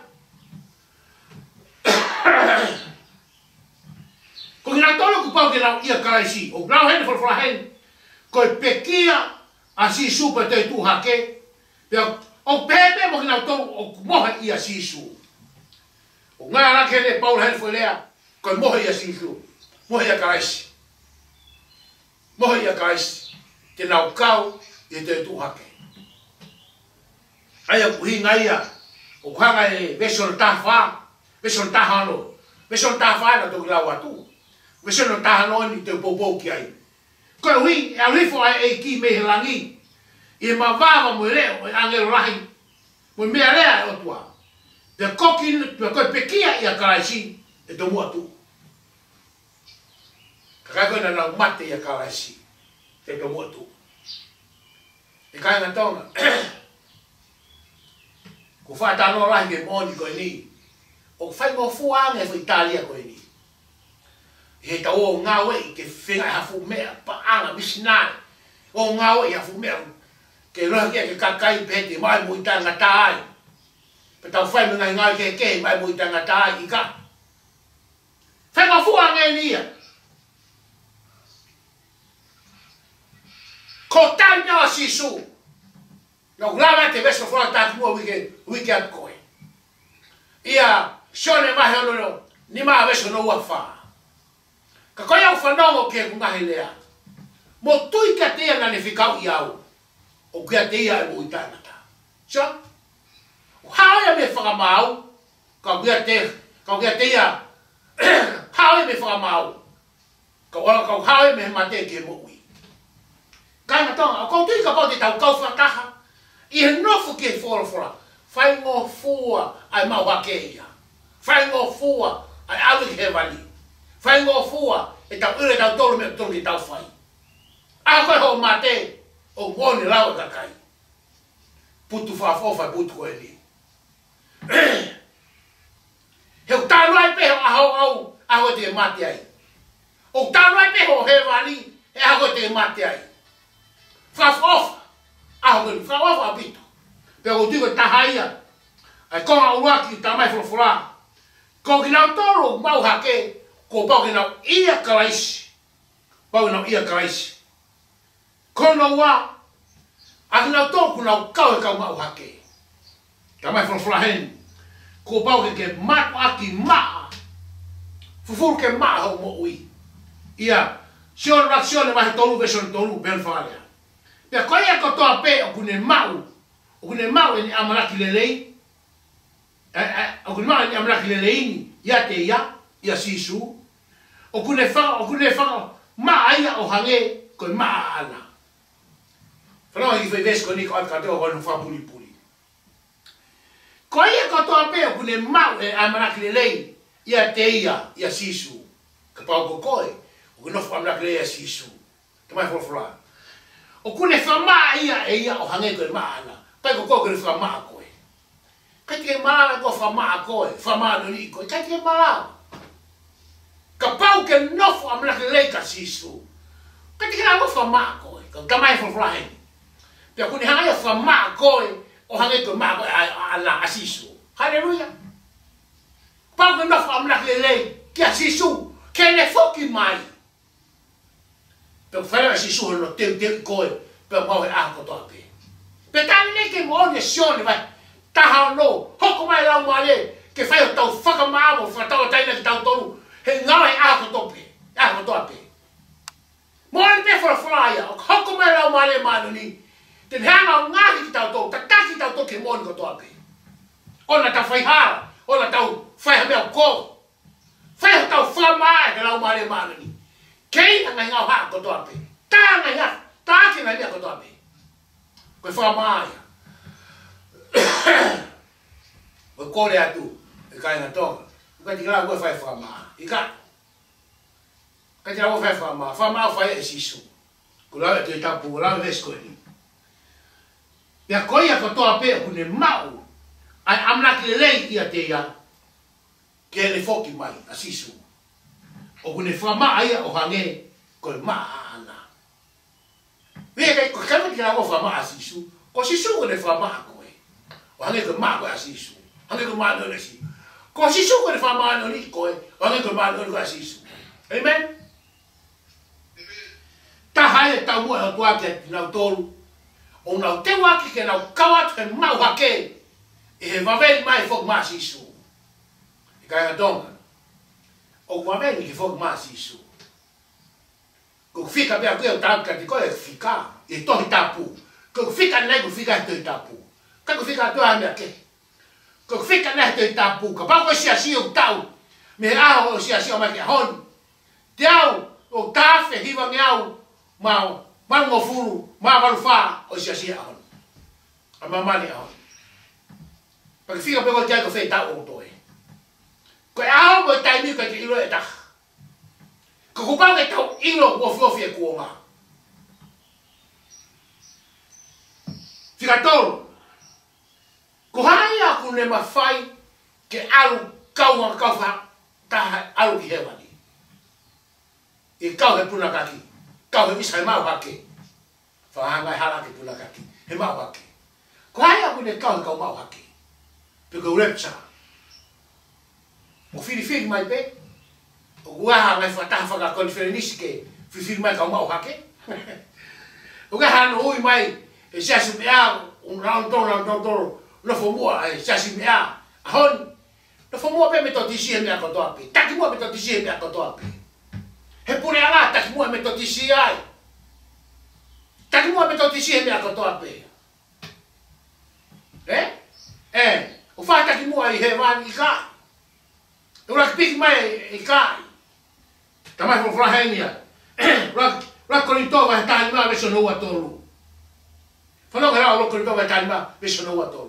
Ko ina tolo ku pau ke na ia karaisi. O grau hen for for hen. Ko pekia asi super te tu hake. Pe o pepe mo kina to o moha ia sisu. O nga la kele Paul hen foi lea ko moha ia sisu. Moha ia karaisi. Moha ia karaisi. Te nau kau e te tu hake. Aya kuhi ngaia o kanga e veson tafa, veson tahano. Veson tafa na to la watu. Veson tahano ni te popo ki ai. Ko hui a rifo ai ki me langi. I ma vava mo leo angelo rahi mo me lea o tua pe kokin pe ko pekia ia karaisi e to motu ka ko na na mate ia karaisi e to motu e ka na tona ko fa ta no rahi ke moni ko ni o fa ngo fuang e fo Italia ko ni e ta o ngawe ke finga hafu me pa anga misna o ngawe ya fu me ke roha kia ke kakai pete mai mui tanga tai. Pe tau whai me ngai ngai ke ke mai mui tanga tai i ka. Whai ma fua ngai nia. Ko tai nyawa sisu. Nau lama te veso fua taki mua wike wike at koe. Ia shone mahe ono no ni maa veso no ua wha. Ka koe au whanongo ke kungahe lea. Mo tui ka tea ngane whikau i au. O kia te ia e mo i tāngata. So, hao ia me whakamau, ka kia te, ka kia te ia, hao ia me whakamau, ka wala ka hao ia me mate ke mo ui. Kai matonga, o kou tui ka pau te tau kau whakaha, i he nofu ke whora whora, whai ngō fua ai mau hake ia, whai ngō fua ai awi ke he wali, whai ngō fua e tau ure tau tolu me tolu ki tau whai. A koe ho mate, o ngone lau kakai. Putu whaafofa putu koe ni. Heu tāru ai peho aho au, aho te mati ai. O tāru ai peho he wani, e aho te mati ai. Whaafofa, aho koe ni, whaafofa apito. Pea o tiko tahaia, ai konga uaki tamai whulafura. Ko kinau toro mau hake, ko pau kinau ia karaisi. Pau kinau ia karaisi. Kono wa akina to kuna kau ka mau hake. Ka mai fo flahen. Ko pau ke ke mat aki ma. Fufur ke ma ho mo ui. Ia, sion raksione mai tolu version tolu ben falia. Pe ko ia ko to ape o kune mau. O kune mau ni amaraki lelei. o kuna ma ni amla ki leini ia te ia ia sisu o kuna fa o kuna fa ma ia o hange ko ma ana falo i fe ves ko ni ko ka te o no fa puli puli ko ia ko to ape o kuna ma e amla ki leini ia te ia ia sisu ka pa ko ko o kuna fa amla ki ia sisu te mai fo o kuna fa ma ia e ia o hange ko ma ana pa ko ko ko fa ma ko kai te mala ko fa ma ko fa ma no ni ko kai te mala ka pau ke no fa amla ke le ka sisu kai te na fa ma ko ka ka mai fo fly pe ku ni ha fa ma ko o ha ke ma ko ala asisu haleluya pau ke no fa amla ke le ka sisu ke le foki mai pe fa la sisu no te te ko pe ma a ko to pe pe tan ne ke mo ne sio ne vai taha no hoko mai lau male ke fai o tau whakamāmo whatau taina ki tau tonu he ngawe a ko tope a ko tope mo an pe for fly o hoko mai lau male manu ni te hanga ngahi ki tau tonu ta taki tau toke mo ko tope ona ta fai ha ona tau fai ha me ko fai o tau whamai ke lau male manu ni kei ngai ngau ha ko tope ta ngai ha ta ki ngai ko tope ko whamai o kore atu e kai na tonga ka ti la ko fai fama i ka ka ti la ko fai fama fama fai e sisu ko la te tapu la vesko ni ya ko ya ko to ape ku ne mau ai amna ki lei ia te ya ke le foki mai a sisu o ku ne fama ai o hange ko maana ve ke ko ka ti la ko fama a sisu ko sisu ko ne fama hange ko ma ko asisu hange ko ma no si ko sisu ko fa ma no ni ko hange ko ma no ko asisu amen ta hae ta mo ha kwa ke na tolu o na te wa ke na kawa te ma wa ke e va vel mai fo ma asisu e ka ga dong o va vel ki fo ma asisu ko fica bem ko ta ka ti ko e fica e to tapu ko fica nego fica to tapu ka ko fica toa me ke ko fica na te tapu ka pa ko sia si o tau me a o sia si o ma ke hon te au o tafe hiva me au ma ma ngo furu ma va fa o sia si a hon a ma mani a hon pa fica pe ko te ko fe ta o to e ko a o mo tai mi ka ki ilo e ta ko ko pa ke tau ilo o fo fi ko ma fica tolo ko hai aku ne mawhai ke alu kaunga kauwha taha alu ki hewa ni. E kau he puna kaki. Kau he misa he mau hake. Whahangai hala ke puna kaki. He mau hake. Ko hai aku ne kau he kau mau hake. Pe kau repsa. O whiri whiri mai pe. O uaha ngai whataha whaka konferenisi ke whiri whiri mai kau mau hake. O kai hano hui mai e siasu mea un round toro round toro. No fo mua e sasi mea ahon no fo mua pe me to tisi me ko to ape taki mua me to tisi me ko to ape he pure ala taki mua me to tisi ai taki mua me to tisi me ko to ape eh eh o fa taki mua i he van i ka o la pik mai i ka tamai fo frahenia la la kolinto va ta ma ve sono wa tolu fa no gara lo kolinto va ta ma ve sono wa tolu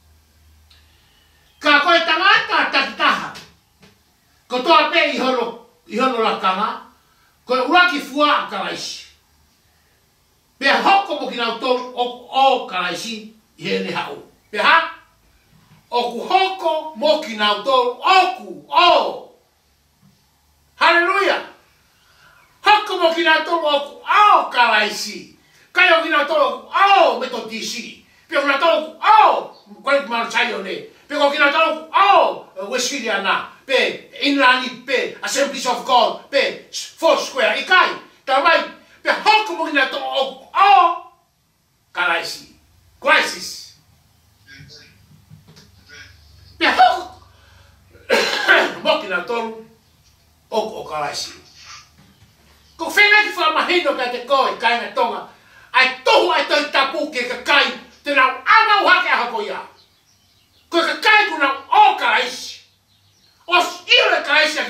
ka koe tangata takitaha. Ko toa pe i holo, i holo la kanga, koe uraki fua a karaisi. Pea hoko mo ki nau tolu o, o karaisi i he ne hau. Pea ha? Oku hoko mo ki nau tolu oku o. Hallelujah! Hoko mo ki nau tolu oku o karaisi. Kai o ki nau tolu o metodisi. Pea ki nau tolu o, koe ki maro chai o ne. Pe ko kina tau oh Westphalia na pe Inland pe Assemblies of God pe Foursquare ikai ta mai pe hoko mo kina tau oh crisis crisis pe hoko mo kina tau oh crisis ko fena ki fa mahino ka te koi kai na tonga ai tohu ai toi tapu ke ka kai te nau ama wake a hako ia ko ka kai kuna o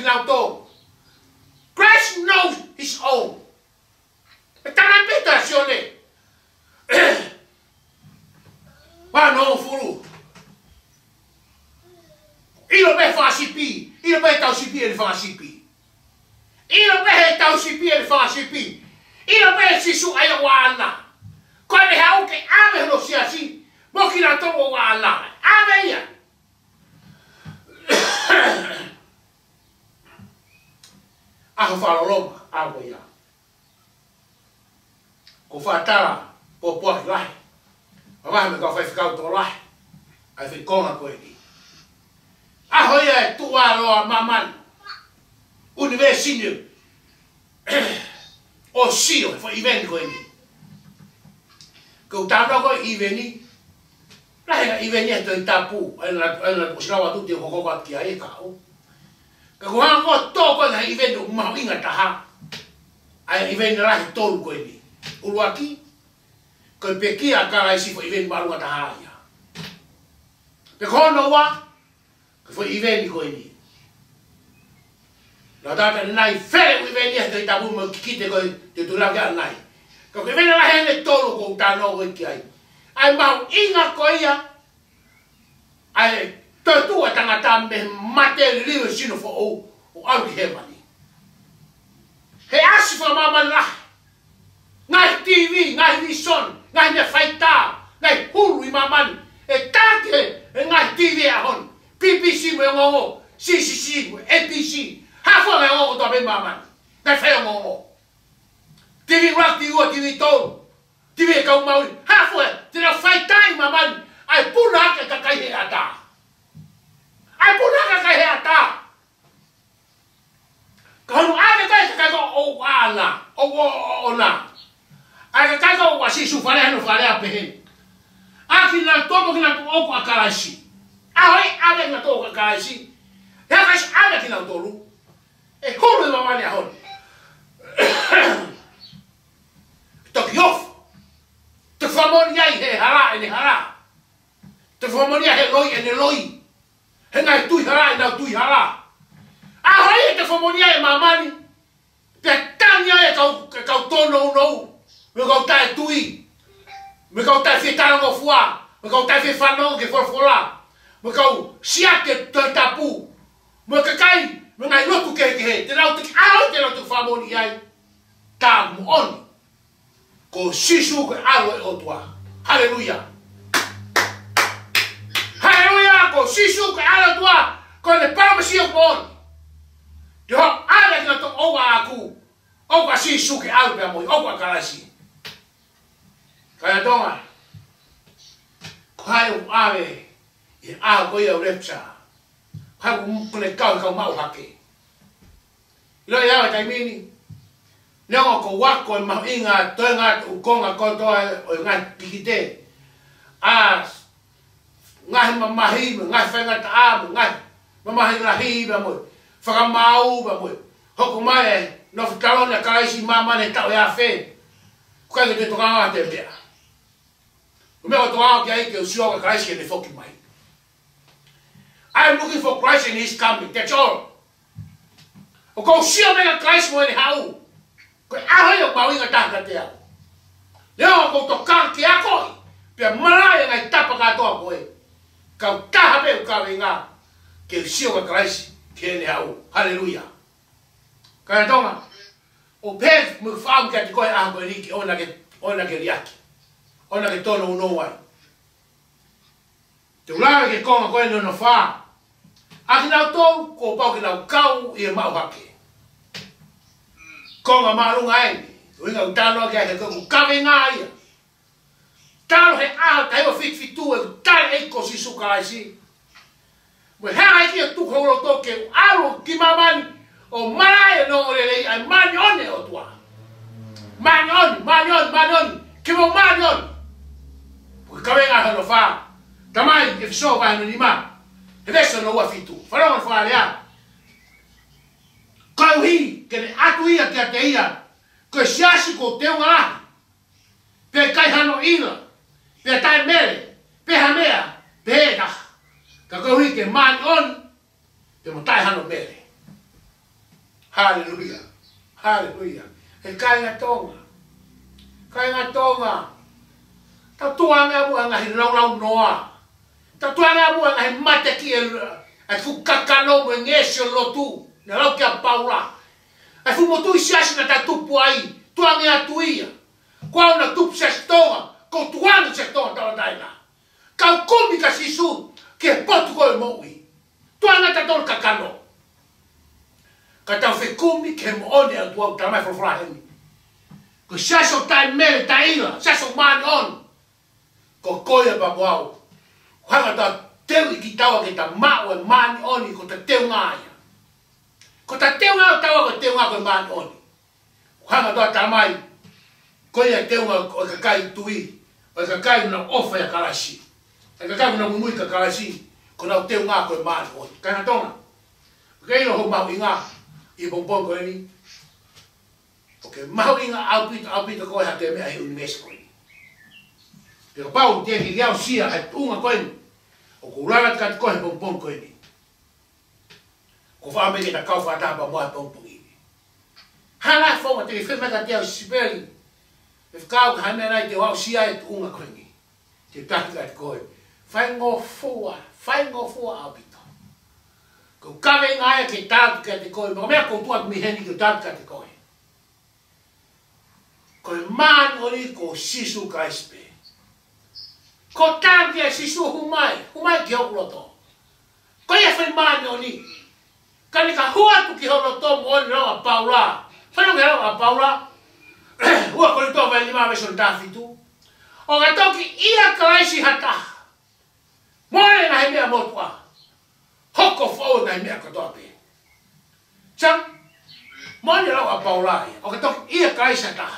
now to. Christ knows his own. Tangan peta sione. Wa no furu. Ilo be fa sipi, ilo be tau sipi ele fa sipi. Ilo be tau sipi ele fa sipi. Ilo be sisu ai wana. Ko le hau ke ave no sia si. Mo ki na to wana. Ave ya. Ako whaloloma, ako ia. Ko whaatara, po poaki lahi. Mawaha me ka whaiwhikau tō lahi. Ai whikonga koe ni. Aho ia e tua loa mamani. Universinu. O sio, e whaiveni koe ni. Kau tāna koe iveni. Lahi nga iveni e toi tapu. Aina ko sinawa tuti o kokoko ati a e kao. Ka kuhanga ko tōko na iveni o maho inga taha. Ai iveni rahi tōru koe ni. Uruaki. Koe pekia ka rai sifo iveni marunga taha ia. Pe kono wa. Ka fo iveni koe ni. Nā tāta nai where u iveni e toi tapu mo kikite koe te tūrau kia nai. Ka koe iveni rahi ane tōru ko tāno koe ki ai. Ai maho inga koe ia. Ai Tua tangata me mate liwe sino fo o o aru he mani. He asi fa mama la. Ngai T V, ngai vision, ngai ne faita, ngai hulu i mama. E take e ngai T V a hon. P P C mo ngo, C C C, A B C. Ha fo me ngo to be mama. Ngai fe ngo. T V rock T V T V to. T V ka mau. Ha fo te na faita i mama. Ai puna ka ka kai ata. Ai puna ka kai ata. Kau ave kai ka ko o ala, o o na. Ai ka ka o wasi su fare no fare a pe. Aki na tomo ki na o ko akarashi. Ai ave na to akarashi. Ya ka ave ki na toru. E holo ma mani a hon. Tokiof. Te famoni ai he hara e ni hara. Te famoni ai loi e ni loi. He ngai tui hara e nau tui hara. Ahoi te famoni ai mamani. Te tania e kau kau tono no. Me kau tai tui. Me kau tai fetara ngo fua. Me kau tai fefano ke forfola. Me kau siake te tapu. Me kakai me ngai lotu ke ke te lau te ao te lau te famoni ai. Ta mu on. Ko sisu ke alo e otua. Hallelujah. Hallelujah. Ko sisu ke alo tua. Ko le paramasi o on. Te ho ale kina to owa aku. Owa sisu ke alo pe amoi. Owa karasi. Kaya tonga. Kai o ave. I a ko ia repsa. Kai ko kone kau kau mau hake. Ilo ia wa taimini. Neo ko wako e mau inga toenga ukonga kotoa o ngai pikite. A ngai mamahi, ngai whenga taamu, ngai mamahi rahi ba mo. Whakamau ba mo. Hoko mai no fitalona karaisi mamane tau ya fe. Kukai te tokanga te mea. Umeo tokanga ki ai ke usioga karaisi ke ne foki mai. I am looking for Christ and His coming. That's all. O ko usio mega Christ mo ni hau. Ko ahoi o mau inga taka te au. Leo ko to kanki a koi. Pia marae ngai tapa katoa koe. Kau taha pe u kawe ngā. Ke usio ka Christ ke ni hau. Hallelujah. Kaya tonga. O pe mu whau kia te koe aha koe riki. Ona ke, ona ke riaki. Ona ke tono uno wai. Te ulawe ke konga koe no no wha. Aki nau tōu, ko pau ki nau kau i e mau hake. Konga marunga ai, uinga utanoa kia ke kongu kawe ngā ia. Tano he aho ta hewa fit fitu e tai eiko si suka ai si. Mwe hea ai kia tuka uro toke u aro ki mamani o marae no ore lei ai mani one o tua. Mani one, mani one, mani one, kimo mani one. Pui kawe ngā hano wha. Tamai e fiso vai no lima. He veso no ua fitu. Whanonga wha lea. Kau hi, kene atu ia kia te ia. Koe siasi ko te unga lahi. Pe kai hano ina. Pe tai mere. Pe hamea. Pe he taha. Ka kau hi ke mani on. Pe mo tai hano mere. Haleluia. Haleluia. E kai ngā tonga. Kai ngā tonga. Ta tuanga mua ngahi lau lau noa. Ta tuanga mua ngahi mate ki e ai fu kakano mo ngesio lotu. Na lau kia paula. Ai fu motu i siasi na ta tupu ai. Tuanga atu ia. Kua una tupu se tonga. Ko tuanga se tonga tawa taina. Kau kumi ka sisu. Ke potu koe moui. Tuanga ta tolu kakano. Ka tau fe kumi ke mo one au tuau tamai frofra heni. Ko siaso tai mele taila. Siaso mani on. Ko koia pa moau. Hanga ta teu i ki tawa ke ta mau e mani oni ko ta teu ngāia. Ko ta teu ngā tawa ko teu ngā ko mani oni. Hanga ta tamai. Koia teu ngā o ka kai tui. O ka kai na ofa ya karasi. O ka kai na mumui ka karasi. Ko na teu ngā ko mani oni. Kana tonga. Kei no ho mau i ngā. I bongbong ko ni. Ok, mau i ngā au pita au pita koe ha te mea hi unimesko ni. Pero pau te ki liao sia ai unga koe ni. O ko urara tika te koe bongbong koe ni. Ko wha meke ta kau whatapa moa bongbong i ni. Hanga whonga te ki whemeka te au sibeli. E whakau ka hane nai te wau sia ai unga koe ni. Te tatika te koe. Whai ngō fua, whai ngō fua au pita. Ko kawe ngāia ke tātu ka te koe, maka mea koutua ki miheni ki tātu ka te koe. Koe māni ori ko sisu ka espe. Ko tātu kia sisu humai, humai ki hoku loto. Koe e whai māni ori. Ka ni ka huatu ki hoku loto mo ori rau a paula. Whanau ki rau a paula. Ua kore tō vai lima weson tāwhitu. O ka toki ia kalaisi hata. Moare na he mea motua. Hoko fo na mea katoa pe. Chang, mani rau a paulai. O ka toki ia kalaisi hata.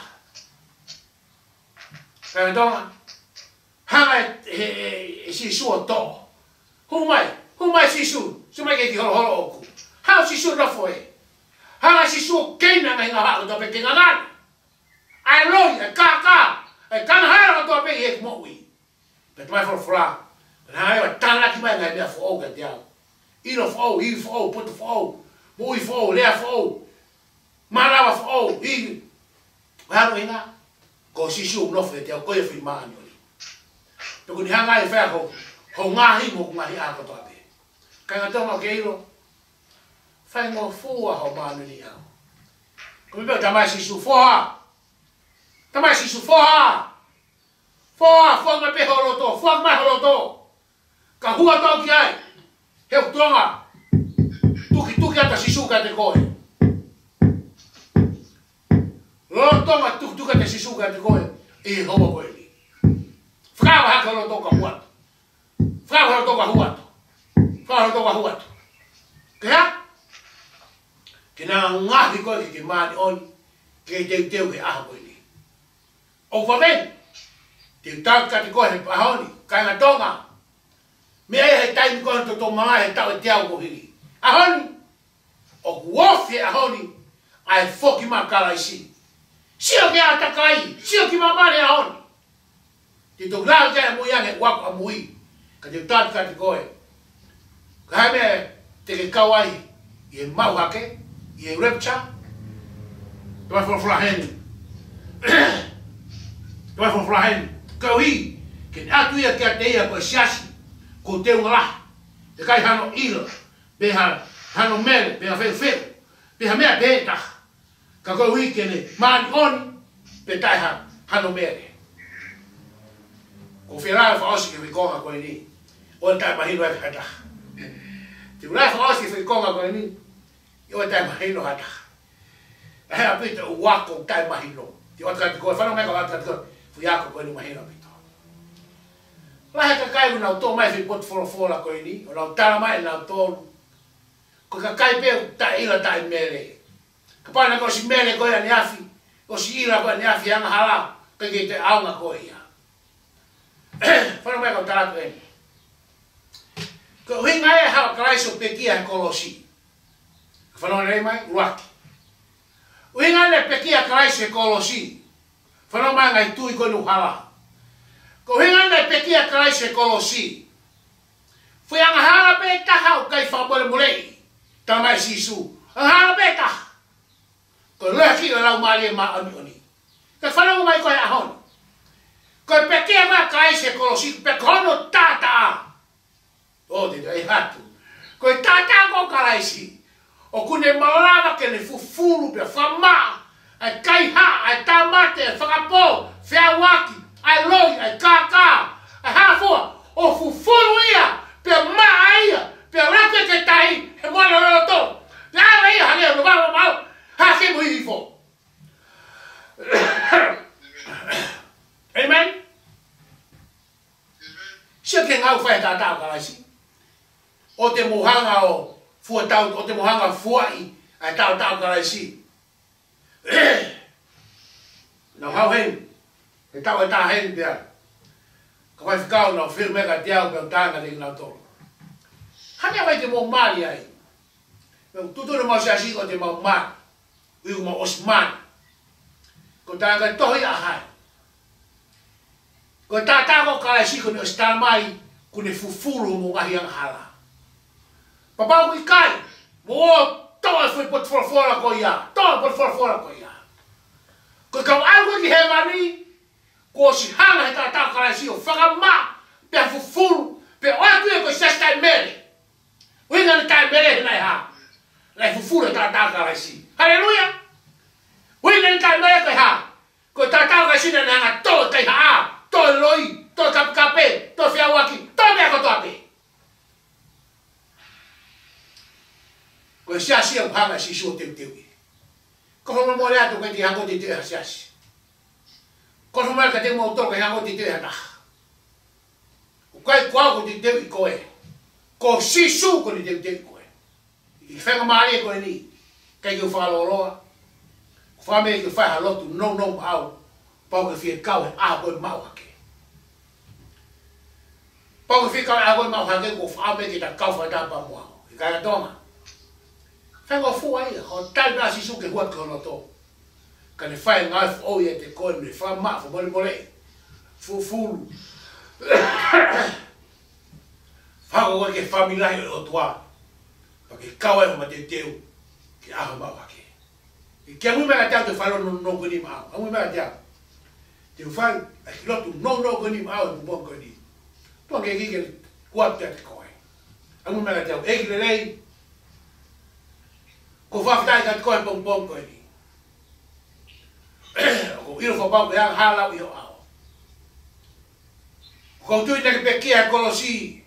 Kaya tonga, hanga e sisu o tō. Humai, humai sisu, sumai ke ki horo horo oku. Hao sisu rafo e. Hanga sisu o keina ngai ngā hako tō pe ke ngangana. Ai loi, ai kā kā, ai kana hara tō pe i e kumoui. Pe tu mai foro fora. Pe nā heo tāna ki mai ngai mea fo au ka te au. Ino fo au, i fo au, putu fo au. Mui fo au, lea fo au. Marawa fo au, i. Haro inga. Ko sisu mnofe te au koe whi maani ori. Tuku ni hanga e whea ho, ho ngahi mo ku ngahi ako toa pe. Kai ngā tonga ke iro, whai ngō fua ho maani ni au. Ko mi peo tamai sisu foha. Tamai sisu foha. Foha, foha ngā pe horoto, foha ngā horoto. Ka hua tau ki ai. Heu tonga. Tuki tuki ata sisu ka te koe. Lo tonga tuk tuka te sisuka te koe i hoa koe ni. Whakawa haka lo toka huato. Whakawa lo toka huato. Whakawa lo toka huato. Kea? Kena ngahi koe ki ke maani oni. Ke teu teu he aha koe ni. O whamen. Te tāka te koe he pahoni. Kai ngā tonga. Mea e he taimi koe to tō maa he tau e te au kohiri. Ahoni. O kuofi ahoni. Ai whoki maa kala isi. Sio ke atakai, sio ki mamare a honi. Te tō rau kia mo iange wako a mui. Ka te tātu ka te koe. Ka hai mea te ke kawai i e mau hake, i e repcha. Te mai whorofura heni. Te mai whorofura heni. Kau hi, ke ne atu ia kia te ia koe siasi, ko te unga lahi. Te kai hano ila, beha hano mele, beha wheu wheu, beha mea beha. Ka koe hui kene maani oni pe taiha hano mere. Ko whirai whaosi ke wikonga koe ni. O tai mahino e hata. Te whirai whaosi ke wikonga koe ni. O tai mahino hata. E hea pita u wako tai mahino. Te o takati koe whanau meka wata koe. Whiako koe ni mahino pita. Lahe ka kai unau tō mai whi pot fora fora koe ni. O nau tara mai nau tōru. Ko ka kai peo tai ila tai mere. Ka pana ko si mele koe ani afi, o si ira koe ani afi anga hala, ka ke te aunga koe ia. Whanau mai kau taratu e. Ka uhinga e hawa karaiso pekia he kolosi. Ka whanau rei mai, uaki. Uhinga e pekia karaiso he kolosi. Whanau mai ngai tui koe nu hala. Ka uhinga e pekia karaiso he kolosi. Fui anga hala pe tahau kai whabore mulei. Tamai sisu. Anga hala pe tahau. Ko le ki la mali ma ani ani. Ka fala mai ko ya hon. Ko pe ke ma kai se ko si pe kono tata. O de ai hatu. Ko tata ko kalai si. O kune malava ke le fufuru pe fama. Ai kai ha ai tamate fakapo fea waki ai loi ai kaka ai hafua o fufuru ia pe ma ia pe rake ke tai he mo lo to. Ya ia ha le ba ba. Ha ke mo ifo. Amen. Sia ke ngau fai ta ta ka si. O te mohanga o fu tau o te mohanga fuai ai tau tau ka si. Now how hen? E tau e ta hen dia. Ka vai ficar no firme ka dia o tanga de na to. Ha me vai te mo mali ai. Eu tudo no mais assim o te mo ma. Ui mo Osman. Ko tanga to ia hai. Ko tata ko ka si ko ni sta mai ko ni fufuru mo ngahi ang hala. Papa ko ikai. Mo to foi pot for fora ko ia. To pot for fora ko ia. Ko ka algo ki he mani ko si hala ta ta ka si o faga ma pe fufuru pe o tu ko sa sta mere. Ui na ta mere na ha. La fufuru ta ta ka si. Haleluya. Ui na ta mere ko ha. Ko ta ta ka si na na to kai ha. To loi, to kap kape, to fia waki, to me ko to ape. Ko sia sia phanga si so tem tem. Ko mo mo le ato ko ti hango ti te sia sia. Ko mo ka te mo to ko hango ti te ata. Ko kai kwa ko ti te ko e. Ko si su ko ti te te ko e. I fa ma le ko ni. Kai ko fa lo lo. Fa me ko fa lo tu no no au. Pau que fica cau a boi mau aqui. Pau que fica a boi mau aqui com fome que tá cau fada para mau. E cara toma. Faz o fu aí, o tal da sisu que guarda com o to. Que ele faz nós ou ia te com ele faz mal, foi bom bom. Fu fu. Faz o que família o tua. Porque cau é uma de teu que a mau aqui. E que a mulher até te falou no no goni mau. A mulher até te fai a kilotu no no goni mau e bom goni. Tu que que quatro te coi. A mo mega te e que lei. Ko fa fai ka coi bom bom goni. Ko ilo fa bom ya hala io ao. Ko tu te pe que a colosi.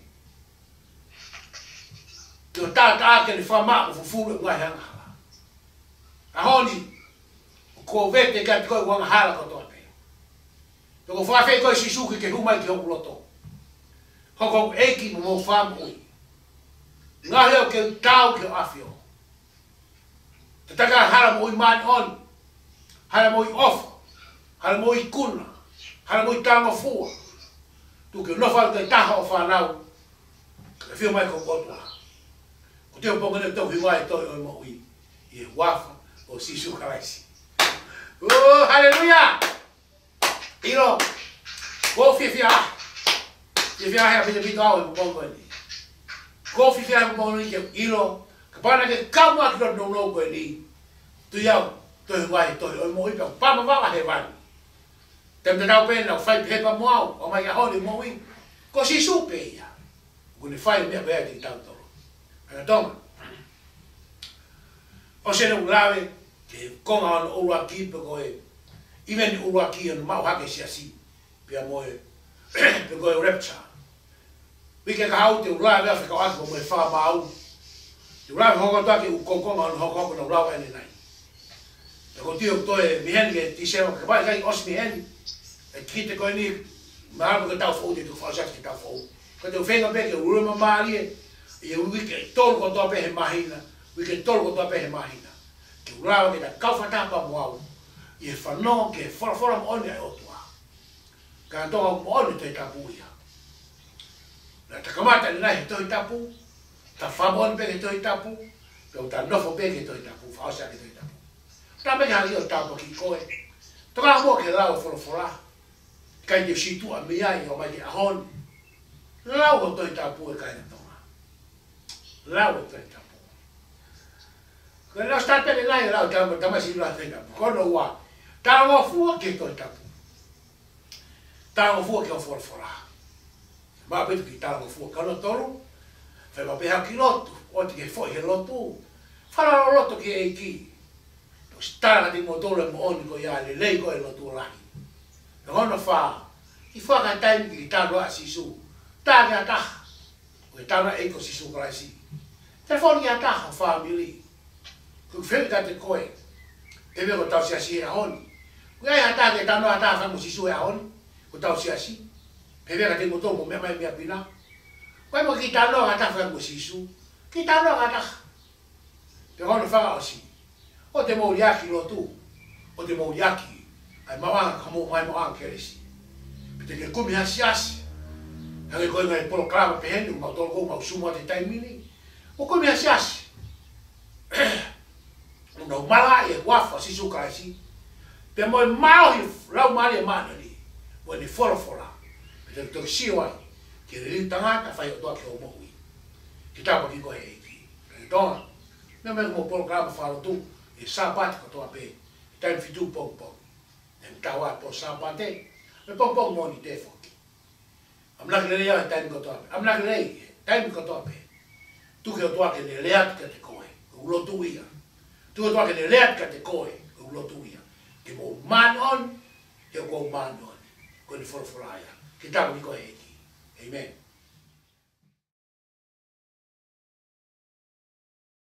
Tu ta ta que fa ma fu fu wa hanga. A honi ko vete ka coi wa hala ko to. Toko fa fe ko si suki ke huma ki hoku loto. Hoko eki mo fam ui. Nga leo ke tau ke afio. Te taka hala mo i man on. Hala mo i off. Hala mo i kuna. Hala mo i tanga fua. Tu ke no fal ke taha o fa nau. Ke fio mai ko kotua. Ko te ponga ne tau hiwai toi o mo ui. I wafa o si su karaisi. Oh, hallelujah! Ilo, go fifia, fifia hai pede pito au e bongo ni. Go fifia e bongo ni ke ilo, kapana ke kamu aki no no go ni. Tu yau, tu wai tu o mo i pa pa ma he vai. Tem te dau pena fai pe pa mo au, o mai ho ni mo i. Ko si supe ia. Ko ni fai me be ti tanto. Ana toma. O se no grave que con on o aquí pe ko e even o aqui no mau hake se assim pia moe pe go repcha we ke ka te ula ve fa ka mo fa mau te ula ho ka ke o koko no ho ko no ula ni nai te ko ti o to e mi hen ke ti se ka ba ka os mi hen e kite ko ni ma ba ka ta fo te to fa ja ki ta fo ka te venga be ke ula ma mali e o we ke tol ko to pe he mahina we ke tol ko to pe he mahina ke ula ke ta ka fa ta pa mo e fa no che fora fora mo ne o tua canto mo ne te tapu ia la ta kamata na to tapu ta fa bon pe to tapu pe ta no fo pe to tapu fa sa ke to tapu ta me ga io tapu ki ko e to ka mo ke la o fora fora ka de si tu a me ai o ma di a hon la o to tapu e ka na to la o to tapu Kau lau start pele ngai lau tama tama si lau tenga. Kono wa. Tala mo fu ke to tapu. Tala mo fu ke o for fora. Ma betu ki tala mo fu ka no toro. Fe ma pe ha ki lotu. O te ke foi he lotu. Fala lotu ke e ki. To stara di mo tolo mo oni ko ya le lei ko e lotu lahi. E hono fa. I fa ka time ki talo a sisu. Ta ga ta. O tala e ko sisu ka si. Telefoni ya ta family. Ku fe ka te koe. Te veo tau sia si e honi. Ku ai ata ke tano ata fa mo sisu e honi. Ku tau sia si. Pe veo ka te mo tomo me mai me apina. Ku mo ki tano ata fa mo sisu. Ki tano ata. Te hono fa o si. O te mo yaki lo tu. O te mo yaki. Ai mawa ka mo mai mo an keresi. Pe te ke kumi hasiasi. Hange koe ngai polo klama pe henu ma tolo ko ma sumo te taimini. O kumi hasiasi. No mala e wafa si su kasi. Pe mo mau hi lau mali mana ni. Mo ni fora fora. Pe te to si wa. Ke ri tanga ka fai o to ke o mo wi. Ki ta pa ki ko e ki. Pe dona. Me me mo programa falo tu e sapat ko to ape. Time fitu pong pong. Nem tawa po sapate. Me pong pong mo ni te fo. Am la le ya time ko to ape. Am la le time ko to ape. Tu ke o to ke le leat ke te koe. U lo tu ia. Tu o toa ke ne leat ka te koe, o lotu ia. Ke mo man on, ke o kou man on. Ko ni forofora ia. Ke tapu ni koe eki. Amen.